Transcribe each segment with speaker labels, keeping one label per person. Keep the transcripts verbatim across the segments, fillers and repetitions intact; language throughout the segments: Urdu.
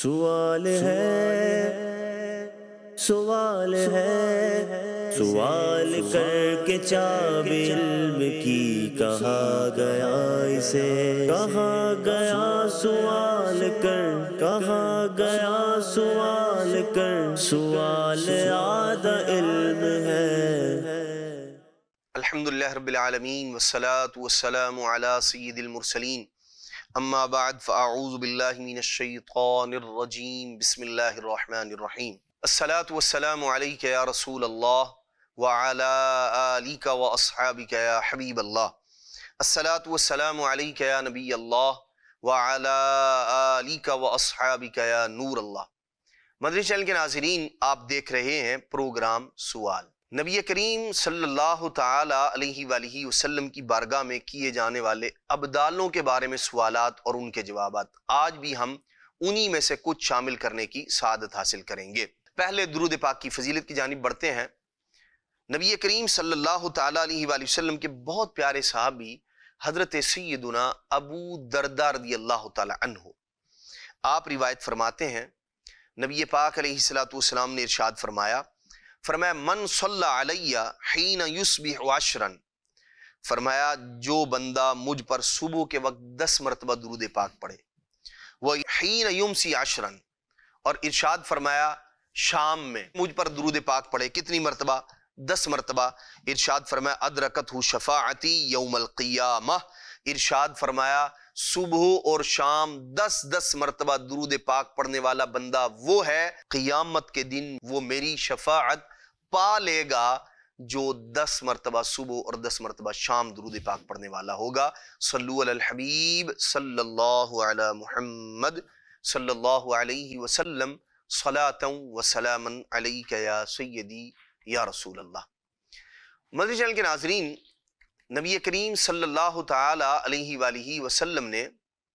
Speaker 1: سوال ہے سوال ہے سوال کر کے چاب علم کی کہا گیا اسے کہا گیا سوال کر کہا گیا سوال کر سوال آدھا علم ہے۔
Speaker 2: الحمدللہ رب العالمین والصلاة والسلام علی سید المرسلین اما بعد فاعوذ باللہ من الشیطان الرجیم بسم اللہ الرحمن الرحیم الصلاة والسلام علیک یا رسول اللہ وعلی آلک واصحابک یا حبیب اللہ الصلاة والسلام علیک یا نبی اللہ وعلی آلک واصحابک یا نور اللہ۔ مدنی چینل کے ناظرین، آپ دیکھ رہے ہیں پروگرام سوال۔ نبی کریم صلی اللہ تعالی علیہ وآلہ وسلم کی بارگاہ میں کیے جانے والے ابدالوں کے بارے میں سوالات اور ان کے جوابات، آج بھی ہم انہی میں سے کچھ شامل کرنے کی سعادت حاصل کریں گے۔ پہلے درود پاک کی فضیلت کی جانب بڑھتے ہیں۔ نبی کریم صلی اللہ تعالی علیہ وآلہ وسلم کے بہت پیارے صحابی حضرت سیدنا ابو درداء رضی اللہ تعالی عنہ، آپ روایت فرماتے ہیں نبی پاک علیہ الصلوۃ والسلام نے ارشاد فرمایا فرمایا من صلی علیہ حین یصبح عشرا، فرمایا جو بندہ مجھ پر صبح کے وقت دس مرتبہ درود پاک پڑھے، وہ حین یمسی عشرا، اور ارشاد فرمایا شام میں مجھ پر درود پاک پڑھے، کتنی مرتبہ؟ دس مرتبہ۔ ارشاد فرمایا ادرکتہ شفاعتی یوم القیامہ، ارشاد فرمایا صبح اور شام دس دس مرتبہ درود پاک پڑھنے والا بندہ وہ ہے قیامت کے دن وہ میری شفاعت پا لے گا، جو دس مرتبہ صبح اور دس مرتبہ شام درود پاک پڑھنے والا ہوگا۔ صلو علی الحبیب صلی اللہ علی محمد صلی اللہ علیہ وسلم صلاۃ و سلاما علیک یا سیدی یا رسول اللہ۔ مدنی چینل کے ناظرین، نبی کریم صلی اللہ تعالی علیہ وآلہ وسلم نے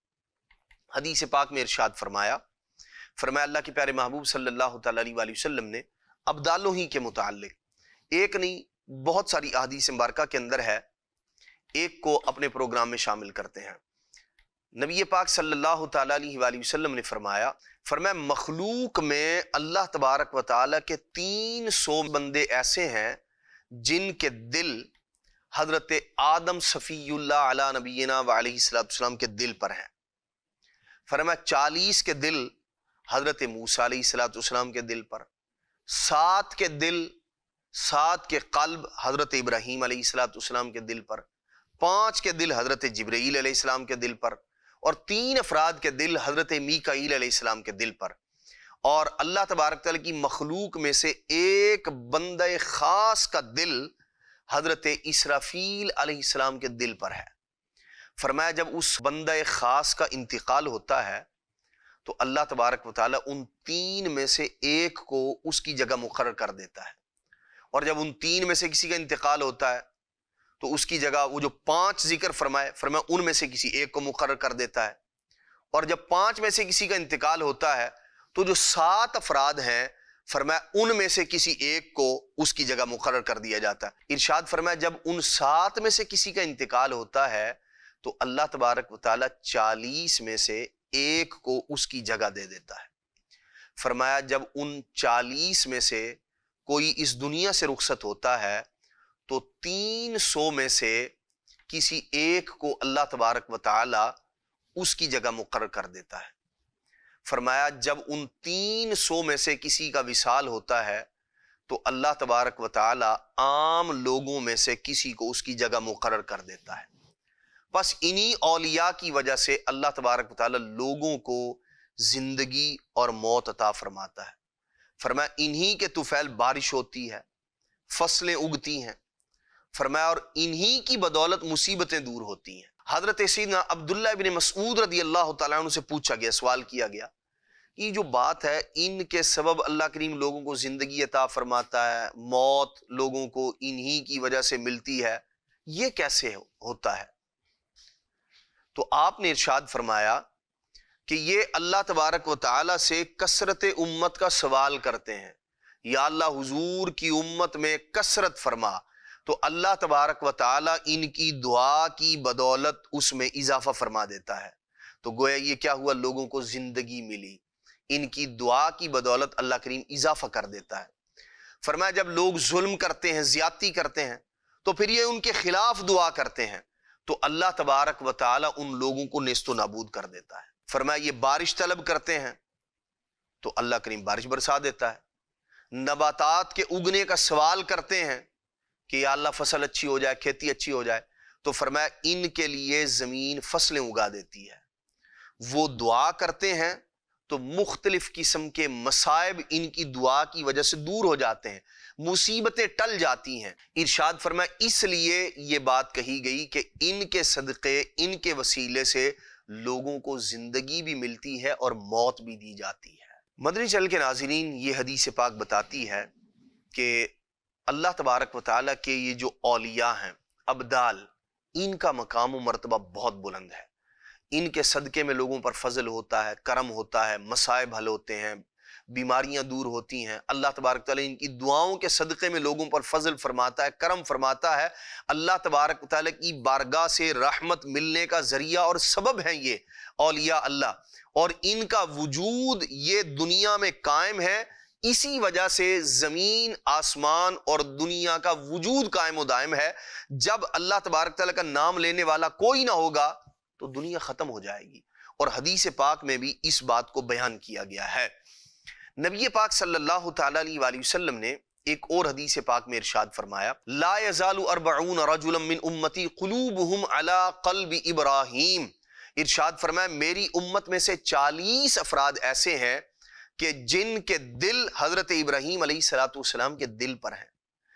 Speaker 2: حدیث پاک میں ارشاد فرمایا فرمایا اللہ کے پیارے محبوب صلی اللہ تعالی علیہ وآلہ وسلم نے ابدالوں ہی کے متعلق ایک نہیں بہت ساری احادیث مبارکہ کے اندر ہے، ایک کو اپنے پروگرام میں شامل کرتے ہیں۔ نبی پاک صلی اللہ تعالی علیہ وآلہ وسلم نے فرمایا فرمایا مخلوق میں اللہ تبارک و تعالی کے تین سو بندے ایسے ہیں جن کے دل حضرت آدم صفی اللہ علی نبینا و علیہ السلام کے دل پر ہیں۔ فرمایا چالیس کے دل حضرت موسیٰ علیہ السلام کے دل پر، سات کے دل سات کے قلب حضرت ابراہیم علیہ السلام کے دل پر، پانچ کے دل حضرت جبرائیل علیہ السلام کے دل پر، اور تین افراد کے دل حضرت میکائیل علیہ السلام کے دل پر۔ اور اللہ تبارک تعالیٰ کی مخلوق میں سے ایک بندہ خاص کا دل حضرت اسرافیل علیہ السلام کے دل پر ہے۔ فرمایا جب اس بندہ خاص کا انتقال ہوتا ہے تو اللہ تبارک و تعالیٰ ان تین میں سے ایک کو اس کی جگہ مقرر کر دیتا ہے، اور جب ان تین میں سے کسی کا انتقال ہوتا ہے تو اس کی جگہ وہ جو پانچ ذکر فرمائے فرمایا ان میں سے کسی ایک کو مقرر کر دیتا ہے، اور جب پانچ میں سے کسی کا انتقال ہوتا ہے تو جو سات افراد ہیں فرمایا ان میں سے کسی ایک کو اس کی جگہ مقرر کر دیا جاتا ہے۔ ارشاد فرمایا جب ان سات میں سے کسی کا انتقال ہوتا ہے تو اللہ تبارک و تعالیٰ چالیس میں سے ایک کو اس کی جگہ دے دیتا ہے۔ فرمایا جب ان چالیس میں سے کوئی اس دنیا سے رخصت ہوتا ہے تو تین سو میں سے کسی ایک کو اللہ تبارک و تعالیٰ اس کی جگہ مقرر کر دیتا ہے۔ فرمایا جب ان تین سو میں سے کسی کا وصال ہوتا ہے تو اللہ تبارک و تعالیٰ عام لوگوں میں سے کسی کو اس کی جگہ مقرر کر دیتا ہے۔ بس انہی اولیاء کی وجہ سے اللہ تبارک و تعالیٰ لوگوں کو زندگی اور موت عطا فرماتا ہے۔ فرمایا انہی کے طفیل بارش ہوتی ہے، فصلیں اگتی ہیں، فرمایا اور انہی کی بدولت مصیبتیں دور ہوتی ہیں۔ حضرت سیدنا عبداللہ بن مسعود رضی اللہ تعالیٰ عنہ سے پوچھا گیا، سوال کیا گیا، یہ جو بات ہے ان کے سبب اللہ کریم لوگوں کو زندگی عطا فرماتا ہے، موت لوگوں کو انہی کی وجہ سے ملتی ہے، یہ کیسے ہوتا ہے؟ تو آپ نے ارشاد فرمایا کہ یہ اللہ تبارک و تعالیٰ سے کثرت امت کا سوال کرتے ہیں، یا اللہ حضور کی امت میں کثرت فرما، تو اللہ تبارک و تعالیٰ ان کی دعا کی بدولت اس میں اضافہ فرما دیتا ہے۔ تو گویا یہ کیا ہوا، لوگوں کو زندگی ملی، ان کی دعا کی بدولت اللہ کریم اضافہ کر دیتا ہے۔ فرمایا جب لوگ ظلم کرتے ہیں، زیادتی کرتے ہیں، تو پھر یہ ان کے خلاف دعا کرتے ہیں تو اللہ تبارک و تعالی ان لوگوں کو نیست و نابود کر دیتا ہے۔ فرمایا یہ بارش طلب کرتے ہیں تو اللہ کریم بارش برسا دیتا ہے۔ نباتات کے اگنے کا سوال کرتے ہیں کہ یا اللہ فصل اچھی ہو جائے، کھیتی اچھی ہو جائے، تو فرمایا ان کے لیے زمین فصلیں اگا دیتی ہے۔ وہ دعا کرتے ہیں تو مختلف قسم کے مصائب ان کی دعا کی وجہ سے دور ہو جاتے ہیں، مصیبتیں ٹل جاتی ہیں۔ ارشاد فرمایا اس لیے یہ بات کہی گئی کہ ان کے صدقے، ان کے وسیلے سے لوگوں کو زندگی بھی ملتی ہے اور موت بھی دی جاتی ہے۔ مدنی چینل کے ناظرین، یہ حدیث پاک بتاتی ہے کہ اللہ تبارک و تعالیٰ کے یہ جو اولیاء ہیں، ابدال، ان کا مقام و مرتبہ بہت بلند ہے۔ ان کے صدقے میں لوگوں پر فضل ہوتا ہے، کرم ہوتا ہے، مصائب حل ہوتے ہیں، بیماریاں دور ہوتی ہیں۔ اللہ تبارک تعالیٰ ان کی دعاؤں کے صدقے میں لوگوں پر فضل فرماتا ہے، کرم فرماتا ہے۔ اللہ تبارک تعالیٰ کی بارگاہ سے رحمت ملنے کا ذریعہ اور سبب ہیں یہ اولیاء اللہ، اور ان کا وجود یہ دنیا میں قائم ہے۔ اسی وجہ سے زمین، آسمان اور دنیا کا وجود قائم و دائم ہے۔ جب اللہ تبارک تعالیٰ کا نام لینے والا کوئی نہ ہوگا تو دنیا ختم ہو جائے گی، اور حدیث پاک میں بھی اس بات کو بیان کیا گیا ہے۔ نبی پاک صلی اللہ تعالیٰ علیہ وآلہ وسلم نے ایک اور حدیث پاک میں ارشاد فرمایا، لا یزال اربعون رجلا من امتی قلوبہم علی قلب ابراہیم۔ ارشاد فرمایا میری امت میں سے چالیس افراد ایسے ہیں کہ جن کے دل حضرت ابراہیم علیہ الصلوۃ والسلام کے دل پر ہیں۔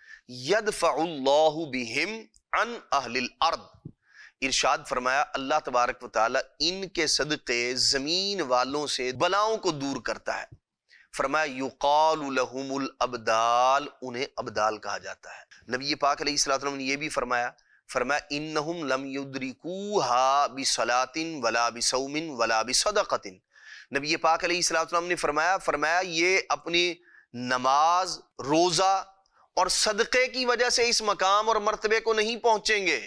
Speaker 2: یدفع اللہ بہم عن اہل الارض۔ ارشاد فرمایا اللہ تبارک و تعالی ان کے صدقے زمین والوں سے بلاؤں کو دور کرتا ہے۔ فرمایا یقال لہم الابدال، انہیں ابدال کہا جاتا ہے۔ نبی پاک علیہ الصلوۃ والسلام نے یہ بھی فرمایا فرمایا انہم لم یدرکوہا بصلاۃ ولا بصوم ولا بصدقۃ۔ نبی پاک علیہ الصلوۃ والسلام نے فرمایا فرمایا یہ اپنی نماز، روزہ اور صدقے کی وجہ سے اس مقام اور مرتبے کو نہیں پہنچیں گے۔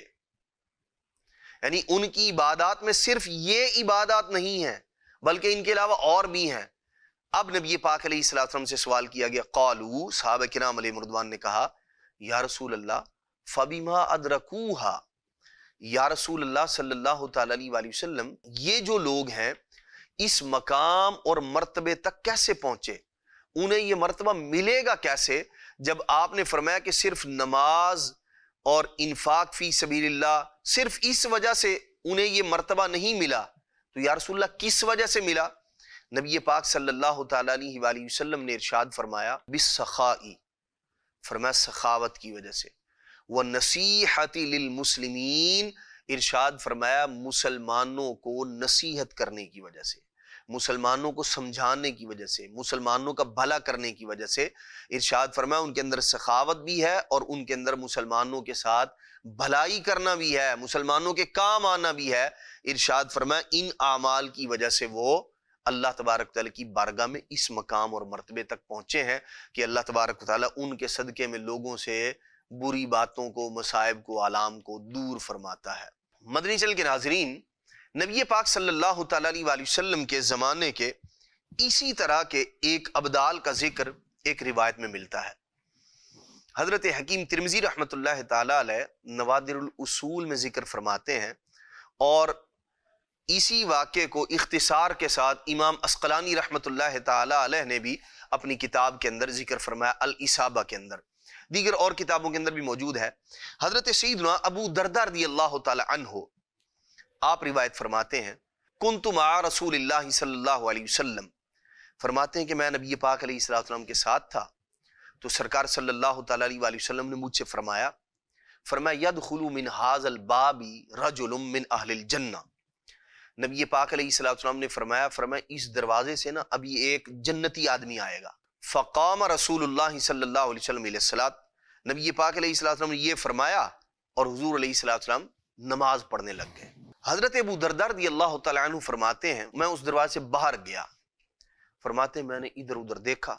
Speaker 2: یعنی ان کی عبادات میں صرف یہ عبادات نہیں ہیں بلکہ ان کے علاوہ اور بھی ہیں۔ اب نبی پاک علیہ الصلوۃ والسلام سے سوال کیا گیا، قالوا، صحابہ کرام علیہ رضوان نے کہا، یا رسول اللہ فبما ادرکوہا، یا رسول اللہ صلی اللہ تعالی علیہ وآلہ وسلم یہ جو لوگ ہیں اس مقام اور مرتبے تک کیسے پہنچے، انہیں یہ مرتبہ ملے گا کیسے؟ جب آپ نے فرمایا کہ صرف نماز اور انفاق فی سبیل اللہ، صرف اس وجہ سے انہیں یہ مرتبہ نہیں ملا، تو یا رسول اللہ کس وجہ سے ملا؟ نبی پاک صلی اللہ تعالی علیہ وآلہ وسلم نے ارشاد فرمایا بالسخاء، فرمایا سخاوت کی وجہ سے، والنصیحۃ للمسلمین، ارشاد فرمایا مسلمانوں کو نصیحت کرنے کی وجہ سے، مسلمانوں کو سمجھانے کی وجہ سے، مسلمانوں کا بھلا کرنے کی وجہ سے۔ ارشاد فرمایا ان کے اندر سخاوت بھی ہے اور ان کے اندر مسلمانوں کے ساتھ بھلائی کرنا بھی ہے، مسلمانوں کے کام آنا بھی ہے۔ ارشاد فرمایا ان اعمال کی وجہ سے وہ اللہ تبارک تعالیٰ کی بارگاہ میں اس مقام اور مرتبے تک پہنچے ہیں کہ اللہ تبارک تعالیٰ ان کے صدقے میں لوگوں سے بری باتوں کو، مصائب کو، آلام کو دور فرماتا ہے۔ مدنی چینل کے ناظرین، نبی پاک صلی اللہ تعالیٰ علیہ وآلہ وسلم کے زمانے کے اسی طرح کے ایک ابدال کا ذکر ایک روایت میں ملتا ہے۔ حضرت حکیم ترمذی رحمۃ اللہ تعالیٰ علیہ نوادر الاصول میں ذکر فرماتے ہیں، اور اسی واقعے کو اختصار کے ساتھ امام عسقلانی رحمۃ اللہ تعالیٰ علیہ نے بھی اپنی کتاب کے اندر ذکر فرمایا الاصابہ کے اندر، دیگر اور کتابوں کے اندر بھی موجود ہے۔ حضرت سیدنا ابو درداء رضی اللہ تعالی عنہ آپ روایت فرماتے ہیں، کنت مع رسول اللہ صلی اللہ علیہ وسلم، فرماتے ہیں کہ میں نبی پاک علیہ الصلوۃ والسلام کے ساتھ تھا تو سرکار صلی اللہ تعالی علیہ وآلہ وسلم نے مجھ سے فرمایا فرمایا یدخل من ھذا الباب رجل من اہل الجنہ۔ نبی پاک علیہ الصلوۃ والسلام نے فرمایا فرمایا اس دروازے سے نا ابھی ایک جنتی آدمی آئے گا۔ فقام رسول اللہ صلی اللہ علیہ وسلم علیہ الصلاۃ، نبی پاک علیہ الصلوۃ والسلام نے یہ فرمایا اور حضور علیہ الصلوۃ والسلام نماز پڑھنے لگ گئے۔ حضرت ابو درداء رضی اللہ تعالی عنہ فرماتے ہیں میں اس دروازے سے باہر گیا، فرماتے ہیں میں نے ادھر ادھر دیکھا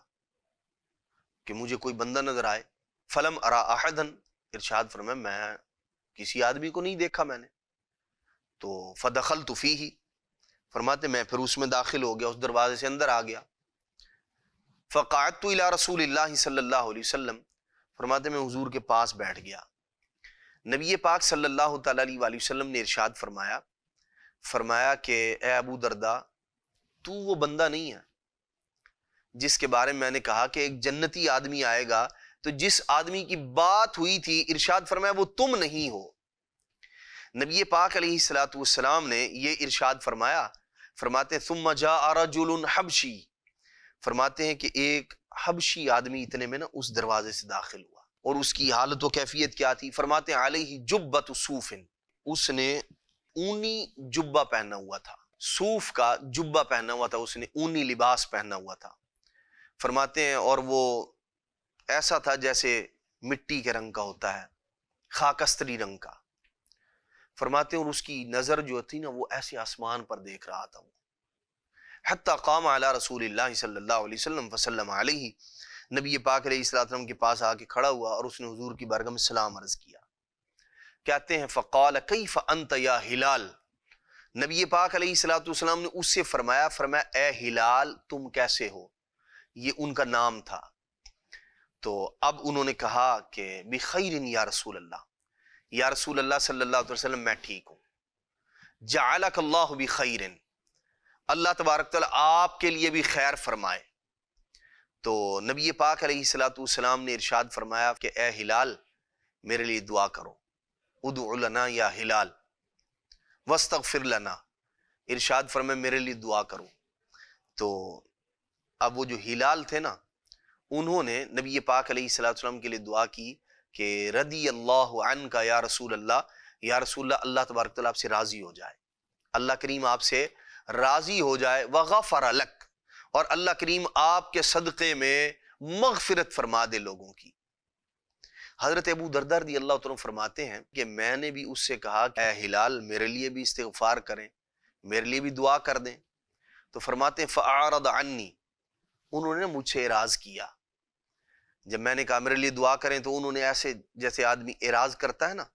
Speaker 2: کہ مجھے کوئی بندہ نظر آئے، فلم ارا احدا، ارشاد فرمایا میں کسی آدمی کو نہیں دیکھا میں نے، تو فدخلت فیہ، فرماتے میں پھر اس میں داخل ہو گیا، اس دروازے سے اندر آ گیا۔ فقعدت الى رسول اللہ صلی اللہ علیہ وسلم، فرماتے میں حضور کے پاس بیٹھ گیا. نبی پاک صلی اللہ تعالی علیہ وآلہ وسلم نے ارشاد فرمایا فرمایا کہ اے ابو درداء، تو وہ بندہ نہیں ہے جس کے بارے میں میں نے کہا کہ ایک جنتی آدمی آئے گا، تو جس آدمی کی بات ہوئی تھی ارشاد فرمایا وہ تم نہیں ہو. نبی پاک علیہ الصلوۃ والسلام نے یہ ارشاد فرمایا، فرماتے ہیں ثم جاء رجل حبشی، فرماتے ہیں کہ ایک حبشی آدمی اتنے میں نا اس دروازے سے داخل ہوا، اور اس کی حالت و کیفیت کیا تھی؟ فرماتے ہیں علیہ جبۃ صوف، اس نے اونی جبہ پہنا ہوا تھا، صوف کا جبہ پہنا ہوا تھا، اس نے اونی لباس پہنا ہوا تھا. فرماتے ہیں اور وہ ایسا تھا جیسے مٹی کے رنگ کا ہوتا ہے، خاکستری رنگ کا. فرماتے ہیں اور اس کی نظر جو تھی نا وہ ایسے آسمان پر دیکھ رہا تھا. حتی قام علی رسول اللہ صلی اللہ علیہ وسلم وسلم علیہ، نبی پاک علیہ السلام کے پاس آ کے کھڑا ہوا اور اس نے حضور کی بارگاہ میں سلام عرض کیا. کہتے ہیں فقال کیف انت یا ہلال، نبی پاک علیہ الصلوۃ والسلام نے اس سے فرمایا فرمایا اے ہلال تم کیسے ہو، یہ ان کا نام تھا. تو اب انہوں نے کہا کہ بخیر یا رسول اللہ، یا رسول اللہ صلی اللہ علیہ وسلم میں ٹھیک ہوں. جعلک اللہ بخیر، اللہ تبارک تعالیٰ آپ کے لیے بھی خیر فرمائے. تو نبی پاک علیہ الصلوۃ والسلام نے ارشاد فرمایا کہ اے ہلال میرے لیے دعا کرو، ادعو لنا یا ہلال واستغفر لنا، ارشاد فرمایا میرے لیے دعا کرو. تو اب وہ جو ہلال تھے نا انہوں نے نبی پاک علیہ الصلوۃ والسلام کے لیے دعا کی کہ رضی اللہ عنک یا رسول اللہ، یا رسول اللہ اللہ تبارک تعالیٰ آپ سے راضی ہو جائے، اللہ کریم آپ سے راضی ہو جائے. وغفر لک، اور اللہ کریم آپ کے صدقے میں مغفرت فرما دے لوگوں کی. حضرت ابو درداء رضی اللہ تعالیٰ فرماتے ہیں کہ میں نے بھی اس سے کہا کہ اے ہلال میرے لیے بھی استغفار کریں، میرے لیے بھی دعا کر دیں. تو فرماتے ہیں فاعرض عنی، انہوں نے مجھ سے اعراض کیا. جب میں نے کہا میرے لیے دعا کریں تو انہوں نے ایسے جیسے آدمی اعراض کرتا ہے نا،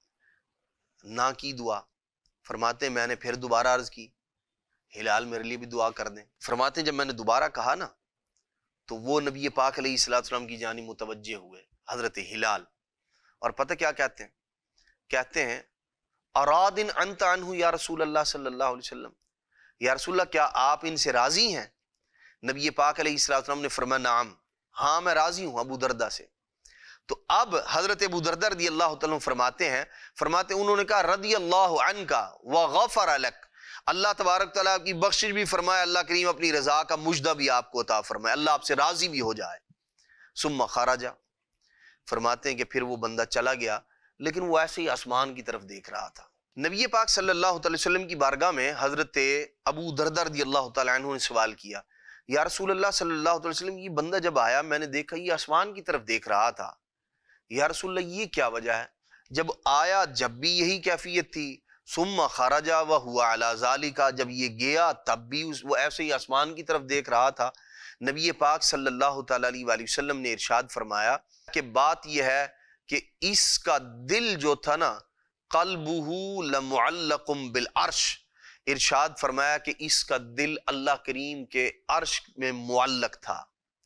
Speaker 2: نہ کی دعا. فرماتے ہیں میں نے پھر دوبارہ عرض کی ہلال میرے لیے بھی دعا کر دیں. فرماتے ہیں جب میں نے دوبارہ کہا نا تو وہ نبی پاک علیہ الصلوۃ والسلام کی جانب متوجہ ہوئے حضرت ہلال، اور پتہ کیا کہتے ہیں؟ کہتے ہیں اراد انت عنہ یا رسول اللہ صلی اللہ علیہ وسلم، یا رسول اللہ کیا آپ ان سے راضی ہیں؟ نبی پاک علیہ الصلوۃ والسلام نے فرمایا نعم، ہاں میں راضی ہوں ابو درداء سے. تو اب حضرت ابو درداء رضی اللہ تعالیٰ فرماتے ہیں فرماتے انہوں نے کہا رضی اللہ عنک وغفر لک، اللہ تبارک تعالیٰ کی بخشش بھی فرمائے، اللہ کریم اپنی رضا کا مجدہ بھی آپ کو عطا فرمائے، اللہ آپ سے راضی بھی ہو جائے. ثم خرج، فرماتے ہیں کہ پھر وہ بندہ چلا گیا، لیکن وہ ایسے ہی آسمان کی طرف دیکھ رہا تھا. نبی پاک صلی اللہ علیہ وسلم کی بارگاہ میں حضرت ابو درداء رضی اللہ تعالیٰ عنہ نے سوال کیا یا رسول اللہ صلی اللہ علیہ وسلم یہ بندہ جب آیا میں نے دیکھا یہ آسمان کی طرف دیکھ رہا تھا، یا رسول اللہ یہ کیا وجہ ہے؟ جب آیا جب بھی یہی کیفیت تھی، ثم خرج وهو علی ذالک، جب یہ گیا تب بھی وہ ایسے ہی آسمان کی طرف دیکھ رہا تھا. نبی پاک صلی اللہ تعالیٰ علیہ وسلم نے ارشاد فرمایا کہ بات یہ ہے کہ اس کا دل جو تھا نا قلبہ لمعلق بالعرش، ارشاد فرمایا کہ اس کا دل اللہ کریم کے عرش میں معلق تھا،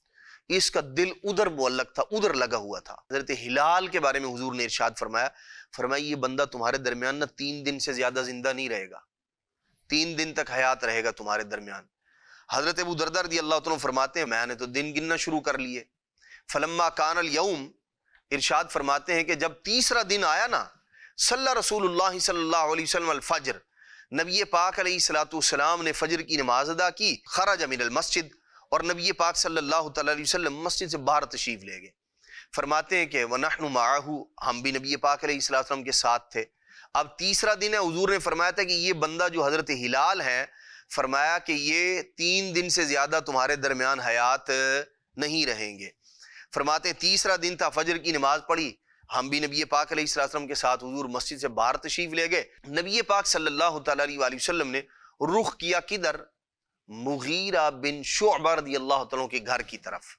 Speaker 2: اس کا دل ادھر معلق تھا، ادھر لگا ہوا تھا. حضرت ہلال کے بارے میں حضور نے ارشاد فرمایا فرمایا یہ بندہ تمہارے درمیان نہ تین دن سے زیادہ زندہ نہیں رہے گا، تین دن تک حیات رہے گا تمہارے درمیان. حضرت ابو درداء رضی اللہ عنہ فرماتے ہیں میں نے تو دن گننا شروع کر لیے. فلما کان الیوم، ارشاد فرماتے ہیں کہ جب تیسرا دن آیا نا، صلی رسول اللہ صلی اللہ علیہ وسلم الفجر، نبی پاک علیہ الصلوۃ والسلام نے فجر کی نماز ادا کی. خرج من المسجد، اور نبی پاک صلی اللہ تعالیٰ علیہ وسلم مسجد سے باہر تشریف لے گئے. فرماتے ہیں کہ وَنَحْنُ مَعَهُ، ہم بھی نبی پاک علیہ السلام کے ساتھ تھے. اب تیسرا دن ہے، حضور نے فرمایا تھا کہ یہ بندہ جو حضرت ہلال ہے، فرمایا کہ یہ تین دن سے زیادہ تمہارے درمیان حیات نہیں رہیں گے. فرماتے ہیں تیسرا دن تھا، فجر کی نماز پڑھی، ہم بھی نبی پاک علیہ السلام کے ساتھ حضور مسجد سے باہر تشریف لے گئے. نبی پاک صلی اللہ تعالیٰ علیہ وسلم نے رخ کیا کدھر؟ مغیرہ بن شعبہ رضی اللہ تعالیٰ کے گھر کی طرف.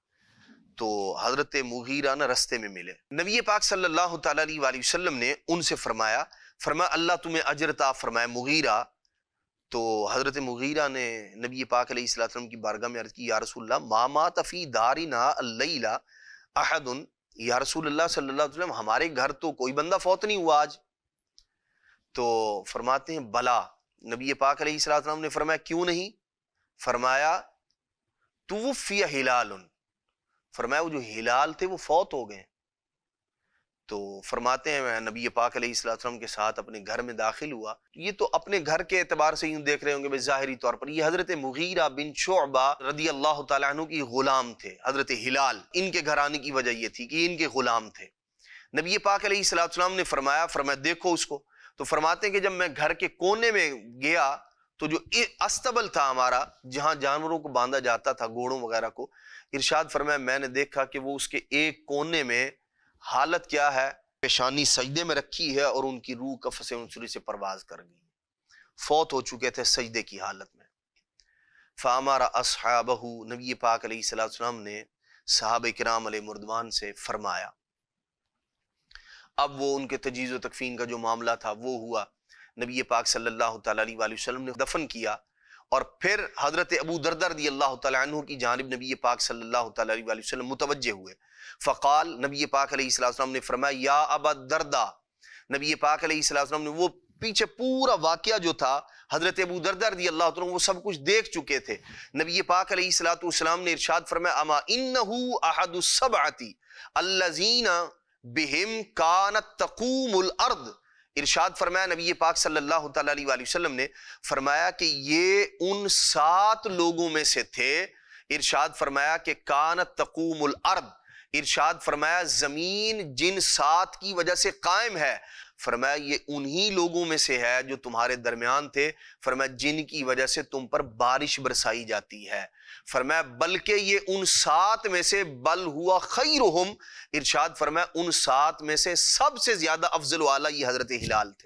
Speaker 2: تو حضرت مغیرہ نہ رستے میں ملے. نبی پاک صلی اللہ تعالیٰ علیہ وسلم نے ان سے فرمایا فرمایا اللہ تمہیں اجر عطا فرمائے مغیرہ، تو حضرت مغیرہ نے نبی پاک علیہ الصلوۃ والسلام کی بارگاہ میں عرض کی یا رسول اللہ ما مات فی دارنا اللیلہ احد، یا رسول اللہ صلی اللہ علیہ وسلم ہمارے گھر تو کوئی بندہ فوت نہیں ہوا آج. تو فرماتے ہیں بلا. نبی پاک علیہ الصلوۃ والسلام نے فرمایا کیوں نہیں؟ فرمایا توفی ہلال، فرمایا وہ جو ہلال تھے وہ فوت ہو گئے. تو فرماتے ہیں میں نبی پاک علیہ الصلوۃ والسلام کے ساتھ اپنے گھر میں داخل ہوا. یہ تو اپنے گھر کے اعتبار سے یوں دیکھ رہے ہوں گے بھائی ظاہری طور پر یہ حضرت مغیرہ بن شعبہ رضی اللہ تعالیٰ عنہ کی غلام تھے. حضرت ہلال ان کے گھر آنے کی وجہ یہ تھی کہ ان کے غلام تھے. نبی پاک علیہ الصلوۃ والسلام نے فرمایا فرمایا دیکھو اس کو. تو فرماتے ہیں کہ جب میں گھر کے کونے میں گیا تو جو استبل تھا ہمارا جہاں جانوروں کو باندھا جاتا تھا گھوڑوں وغیرہ کو، ارشاد فرمایا میں نے دیکھا کہ وہ اس کے ایک کونے میں حالت کیا ہے، پیشانی سجدے میں رکھی ہے اور ان کی روح کفس عنصری سے پرواز کر گئی، فوت ہو چکے تھے سجدے کی حالت میں. فامر اصحابہ، نبی پاک علیہ الصلوۃ والسلام نے صحابہ کرام علیہ مردوان سے فرمایا. اب وہ ان کے تجہیز و تکفین کا جو معاملہ تھا وہ ہوا. نبی پاک صلی اللہ تعالیٰ علیہ وآلہ وسلم نے دفن کیا اور پھر حضرت ابو دردہ رضی اللہ تعالیٰ عنہ کی جانب نبی پاک صلی اللہ تعالیٰ علیہ وآلہ وسلم متوجہ ہوئے. فقال، نبی پاک علیہ الصلوۃ والسلام نے فرمایا یا ابا دردہ. نبی پاک علیہ الصلوۃ والسلام نے وہ پیچھے پورا واقعہ جو تھا حضرت ابو دردہ رضی اللہ تعالیٰ عنہ وہ سب کچھ دیکھ چکے تھے. نبی پاک علیہ الصلوۃ والسلام نے ارشاد فرمایا اما انہ احد السبعۃ الذین بہم کانت تقوم الارض. ارشاد فرمایا نبی پاک صلی اللہ تعالیٰ علیہ وآلہ وسلم نے فرمایا کہ یہ ان سات لوگوں میں سے تھے. ارشاد فرمایا کہ کانت تقوم الارض، ارشاد فرمایا زمین جن سات کی وجہ سے قائم ہے، فرمایا یہ انہی لوگوں میں سے ہے جو تمہارے درمیان تھے، فرمایا جن کی وجہ سے تم پر بارش برسائی جاتی ہے. فرمایا بلکہ یہ ان سات میں سے بل ہوا خیرہم، ارشاد فرمایا ان سات میں سے سب سے زیادہ افضل و اعلیٰ یہ حضرت ہلال تھے.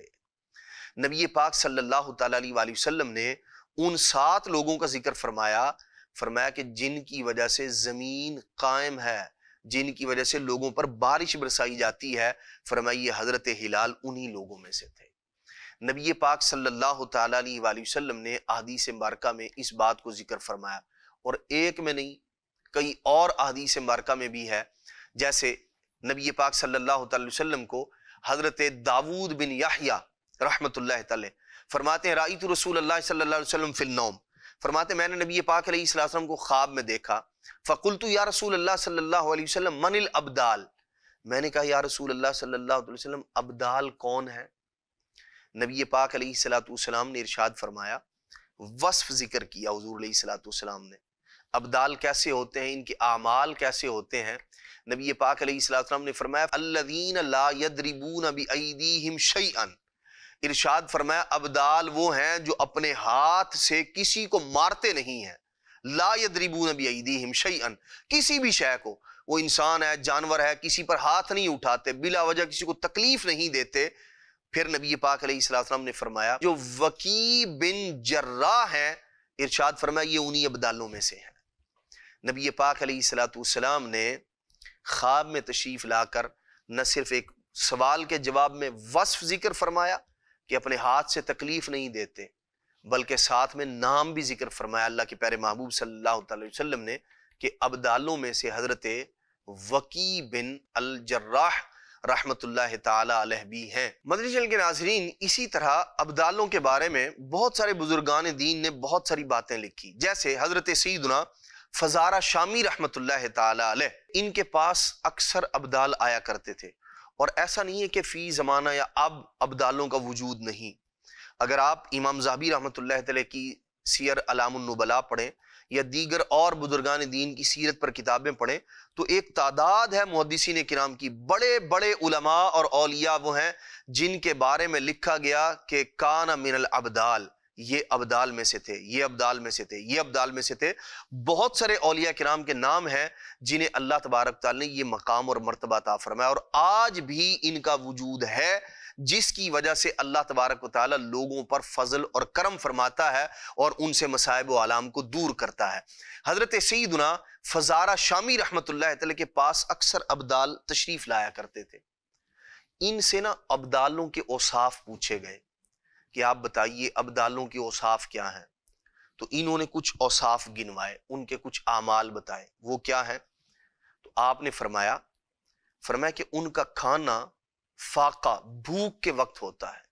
Speaker 2: نبی پاک صلی اللہ تعالیٰ علیہ وآلہ وسلم نے ان سات لوگوں کا ذکر فرمایا، فرمایا کہ جن کی وجہ سے زمین قائم ہے، جن کی وجہ سے لوگوں پر بارش برسائی جاتی ہے، فرمایا یہ حضرت ہلال انہی لوگوں میں سے تھے. نبی پاک صلی اللہ تعالیٰ علیہ وآلہ وسلم نے احادیث مبارکہ میں اس بات کو ذکر فرمایا، اور ایک میں نہیں کئی اور احادیث مبارکہ میں بھی ہے. جیسے نبی پاک صلی اللہ تعالی وسلم کو حضرت داود بن یحییٰ رحمۃ اللہ تعالی فرماتے ہیں رأیت رسول اللہ صلی اللہ علیہ وسلم فی النوم، فرماتے ہیں میں نے نبی پاک علیہ الصلوۃ والسلام کو خواب میں دیکھا. فقلت یا رسول اللہ صلی اللہ علیہ وسلم من الابدال، میں نے کہا یا رسول اللہ صلی اللہ علیہ وسلم ابدال کون ہے؟ نبی پاک علیہ الصلوۃ والسلام نے ارشاد فرمایا، وصف ذکر کیا حضور علیہ الصلوۃ والسلام نے، ابدال کیسے ہوتے ہیں، ان کے اعمال کیسے ہوتے ہیں. نبی پاک علیہ الصلوۃ والسلام نے فرمایا الذین لا یضربون بایدیہم شیئا، ارشاد فرمایا ابدال وہ ہیں جو اپنے ہاتھ سے کسی کو مارتے نہیں ہیں. لا یضربون بایدیہم شیئا، کسی بھی شے کو، وہ انسان ہے جانور ہے، کسی پر ہاتھ نہیں اٹھاتے، بلا وجہ کسی کو تکلیف نہیں دیتے. پھر نبی پاک علیہ الصلوۃ والسلام نے فرمایا جو وکی بن جراح ہیں، ارشاد فرمایا یہ انہی ابدالوں میں سے ہیں. نبی پاک علیہ الصلوۃ والسلام نے خواب میں تشریف لا کر نہ صرف ایک سوال کے جواب میں وصف ذکر فرمایا کہ اپنے ہاتھ سے تکلیف نہیں دیتے، بلکہ ساتھ میں نام بھی ذکر فرمایا اللہ کے پیارے محبوب صلی اللہ تعالی وسلم نے کہ ابدالوں میں سے حضرت وکی بن الجراح رحمت اللہ تعالی علیہ بھی ہیں. مدنی چینل کے ناظرین، اسی طرح ابدالوں کے بارے میں بہت سارے بزرگان دین نے بہت ساری باتیں لکھی. جیسے حضرت سیدنا فزارہ شامی رحمت اللہ تعالی علیہ، ان کے پاس اکثر ابدال آیا کرتے تھے، اور ایسا نہیں ہے کہ فی زمانہ یا اب ابدالوں کا وجود نہیں. اگر آپ امام ذہبی رحمت اللہ تعالی کی سیر اعلام النبلاء پڑھیں یا دیگر اور بزرگان دین کی سیرت پر کتابیں پڑھیں تو ایک تعداد ہے محدثین کرام کی، بڑے بڑے علماء اور اولیاء وہ ہیں جن کے بارے میں لکھا گیا کہ کان من الابدال، یہ ابدال میں سے تھے، یہ ابدال میں سے تھے، یہ ابدال میں سے تھے. بہت سارے اولیاء کرام کے نام ہیں جنہیں اللہ تبارک تعالی نے یہ مقام اور مرتبہ عطا فرمایا، اور آج بھی ان کا وجود ہے، جس کی وجہ سے اللہ تبارک و تعالی لوگوں پر فضل اور کرم فرماتا ہے اور ان سے مصائب و آلام کو دور کرتا ہے. حضرت سیدنا فزارہ شامی رحمت اللہ تعالی کے پاس اکثر ابدال تشریف لایا کرتے تھے. ان سے نا ابدالوں کے اوصاف پوچھے گئے کہ آپ بتائیے ابدالوں کے اوصاف کیا ہیں؟ تو انہوں نے کچھ اوصاف گنوائے، ان کے کچھ اعمال بتائے، وہ کیا ہیں؟ تو آپ نے فرمایا فرمایا کہ ان کا کھانا فاقہ، بھوک کے وقت ہوتا ہے،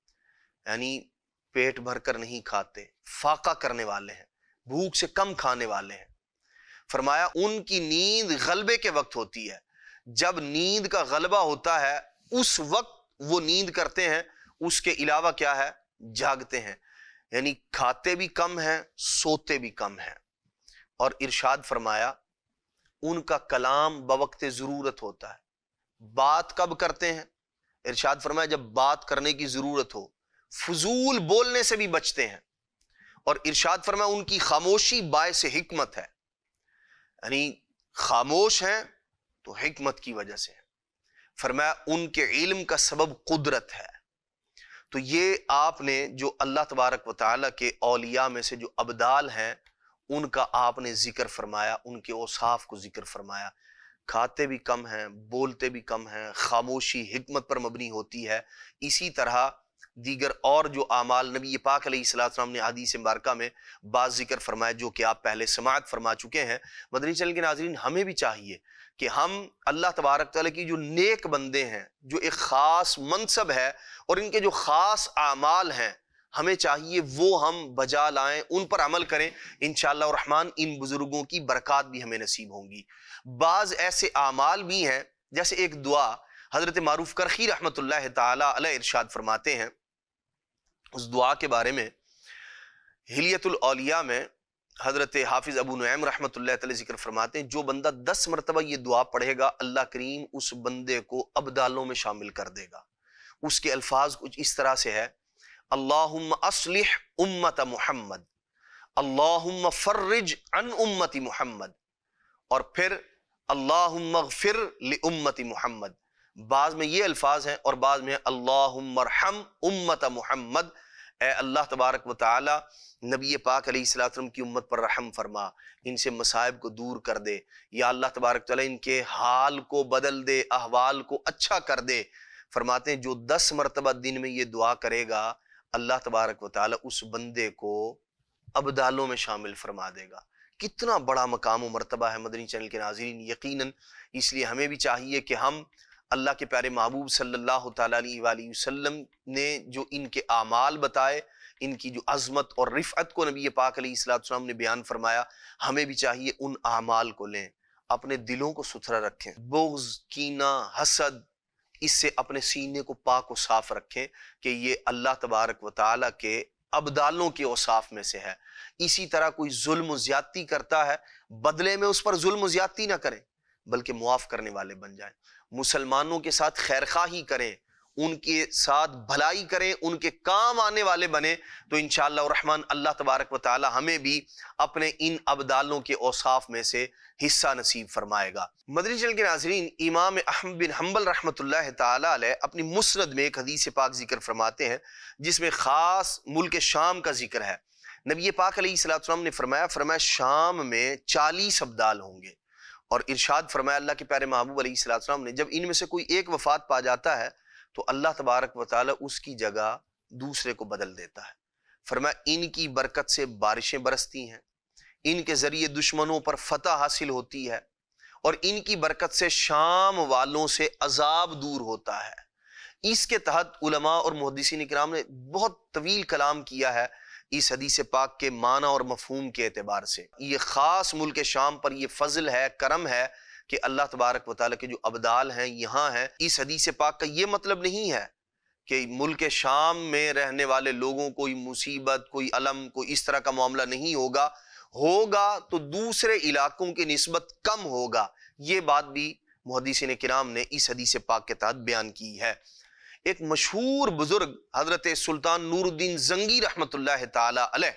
Speaker 2: یعنی پیٹ بھر کر نہیں کھاتے، فاقہ کرنے والے ہیں، بھوک سے کم کھانے والے ہیں۔ فرمایا ان کی نیند غلبے کے وقت ہوتی ہے، جب نیند کا غلبہ ہوتا ہے اس وقت وہ نیند کرتے ہیں، اس کے علاوہ کیا ہے؟ جاگتے ہیں، یعنی کھاتے بھی کم ہیں، سوتے بھی کم ہیں۔ اور ارشاد فرمایا ان کا کلام بوقت ضرورت ہوتا ہے۔ بات کب کرتے ہیں؟ ارشاد فرمایا جب بات کرنے کی ضرورت ہو، فضول بولنے سے بھی بچتے ہیں۔ اور ارشاد فرمایا ان کی خاموشی باعث حکمت ہے، یعنی خاموش ہیں تو حکمت کی وجہ سے ہے۔ فرمایا ان کے علم کا سبب قدرت ہے۔ تو یہ آپ نے جو اللہ تبارک و تعالیٰ کے اولیاء میں سے جو ابدال ہیں ان کا آپ نے ذکر فرمایا، ان کے اوصاف کو ذکر فرمایا۔ کھاتے بھی کم ہیں، بولتے بھی کم ہیں، خاموشی حکمت پر مبنی ہوتی ہے۔ اسی طرح دیگر اور جو اعمال نبی پاک علیہ الصلوۃ والسلام نے حدیث مبارکہ میں بعض ذکر فرمایا جو کہ آپ پہلے سماعت فرما چکے ہیں۔ مدنی چینل کے ناظرین، ہمیں بھی چاہیے کہ ہم اللہ تبارک تعالیٰ کی جو نیک بندے ہیں، جو ایک خاص منصب ہے اور ان کے جو خاص اعمال ہیں، ہمیں چاہیے وہ ہم بجا لائیں، ان پر عمل کریں۔ انشاءاللہ الرحمن ان بزرگوں کی برکات بھی ہمیں نصیب ہوں گی۔ بعض ایسے اعمال بھی ہیں، جیسے ایک دعا حضرت معروف کرخی رحمت اللہ تعالی علیہ ارشاد فرماتے ہیں، اس دعا کے بارے میں حلیت الاولیاء میں حضرت حافظ ابو نعیم رحمت اللہ تعالی ذکر فرماتے ہیں جو بندہ دس مرتبہ یہ دعا پڑھے گا اللہ کریم اس بندے کو ابدالوں میں شامل کر دے گا۔ اس کے الفاظ کچھ اس طرح سے ہے، اللہم اصلح امت محمد، اللہم فرج عن امت محمد، اور پھر اللہم اغفر لامت محمد۔ بعض میں یہ الفاظ ہیں اور بعض میں اللہم ارحم امت محمد، اے اللہ تبارک و تعالی نبی پاک علیہ الصلوۃ والسلام کی امت پر رحم فرما، ان سے مصائب کو دور کر دے، یا اللہ تبارک تعالی ان کے حال کو بدل دے، احوال کو اچھا کر دے۔ فرماتے ہیں جو دس مرتبہ دن میں یہ دعا کرے گا اللہ تبارک و تعالی اس بندے کو ابدالوں میں شامل فرما دے گا۔ کتنا بڑا مقام و مرتبہ ہے مدنی چینل کے ناظرین، یقیناً اس لیے ہمیں بھی چاہیے کہ ہم اللہ کے پیارے محبوب صلی اللہ تعالیٰ علیہ وآلہ وسلم نے جو ان کے اعمال بتائے، ان کی جو عظمت اور رفعت کو نبی پاک علیہ الصلوۃ والسلام نے بیان فرمایا، ہمیں بھی چاہیے ان اعمال کو لیں، اپنے دلوں کو ستھرا رکھیں، بغض، کینہ، حسد، اس سے اپنے سینے کو پاک و صاف رکھیں کہ یہ اللہ تبارک و تعالیٰ کے ابدالوں کے اوصاف میں سے ہے۔ اسی طرح کوئی ظلم و زیادتی کرتا ہے، بدلے میں اس پر ظلم و زیادتی نہ کریں بلکہ معاف کرنے والے بن جائیں۔ مسلمانوں کے ساتھ خیرخواہی کریں، ان کے ساتھ بھلائی کریں، ان کے کام آنے والے بنیں، تو انشاءاللہ الرحمن اللہ تبارک و تعالی ہمیں بھی اپنے ان ابدالوں کے اوصاف میں سے حصہ نصیب فرمائے گا۔ مدنی چینل کے ناظرین، امام احمد بن حنبل رحمۃ اللہ تعالی علیہ اپنی مسند میں ایک حدیث پاک ذکر فرماتے ہیں جس میں خاص ملک شام کا ذکر ہے۔ نبی پاک علیہ الصلوۃ والسلام نے فرمایا فرمایا شام میں چالیس ابدال ہوں گے، اور ارشاد فرمایا اللہ کے پیارے محبوب علیہ الصلوۃ والسلام نے جب ان میں سے کوئی ایک وفات پا جاتا ہے تو اللہ تبارک و تعالی اس کی جگہ دوسرے کو بدل دیتا ہے۔ فرمایا ان کی برکت سے بارشیں برستی ہیں، ان کے ذریعے دشمنوں پر فتح حاصل ہوتی ہے، اور ان کی برکت سے شام والوں سے عذاب دور ہوتا ہے۔ اس کے تحت علماء اور محدثین کرام نے بہت طویل کلام کیا ہے اس حدیث پاک کے معنی اور مفہوم کے اعتبار سے۔ یہ خاص ملک شام پر یہ فضل ہے، کرم ہے کہ اللہ تبارک و تعالیٰ کے جو ابدال ہیں یہاں ہیں۔ اس حدیث پاک کا یہ مطلب نہیں ہے کہ ملک شام میں رہنے والے لوگوں کوئی مصیبت، کوئی علم، کوئی اس طرح کا معاملہ نہیں ہوگا، ہوگا تو دوسرے علاقوں کی نسبت کم ہوگا۔ یہ بات بھی محدثین کرام نے اس حدیث پاک کے تحت بیان کی ہے۔ ایک مشہور بزرگ حضرت سلطان نور الدین زنگی رحمت اللہ تعالی علیہ،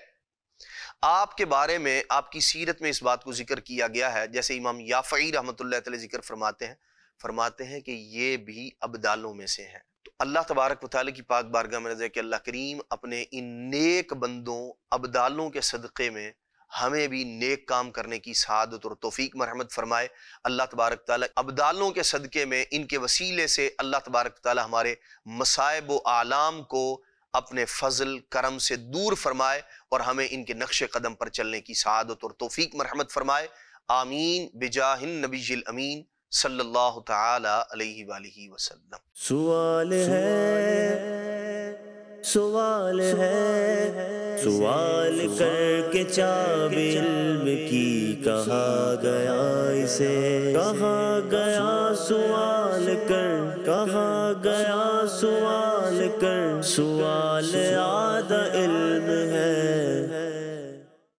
Speaker 2: آپ کے بارے میں آپ کی سیرت میں اس بات کو ذکر کیا گیا ہے، جیسے امام یافعی رحمت اللہ تعالی ذکر فرماتے ہیں فرماتے ہیں کہ یہ بھی ابدالوں میں سے ہیں۔ تو اللہ تبارک و تعالی کی پاک بارگاہ میں رضا کہ اللہ کریم اپنے ان نیک بندوں ابدالوں کے صدقے میں ہمیں بھی نیک کام کرنے کی سعادت اور توفیق مرحمت فرمائے۔ اللہ تبارک تعالی ابدالوں کے صدقے میں ان کے وسیلے سے اللہ تبارک تعالی ہمارے مصائب و آلام کو اپنے فضل کرم سے دور فرمائے اور ہمیں ان کے نقش قدم پر چلنے کی سعادت اور توفیق مرحمت فرمائے، آمین بجاہ النبی الامین صلی اللہ تعالی علیہ وآلہ وسلم۔
Speaker 1: سوال ہے، سوال ہے، سوال کر کے چاب علم کی کہا گیا اسے، کہا گیا سوال کر، کہا گیا سوال کر، سوال آدھا علم ہے۔